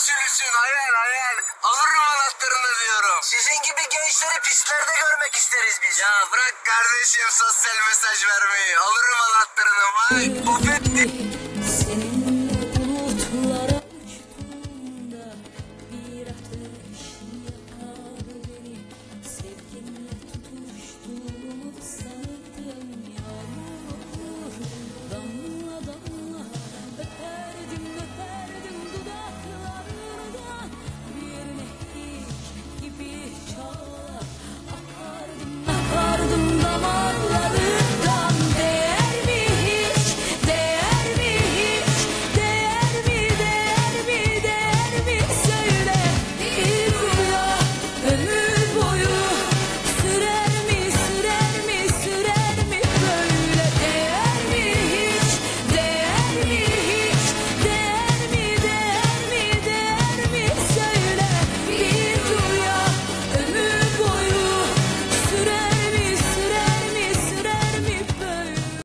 usulüsün hayal. Alırım anahtarını diyorum. Sizin gibi gençleri pistlerde görmek isteriz biz. Ya bırak kardeşim sosyal mesaj vermeyi. Alırım anahtarını. Vay.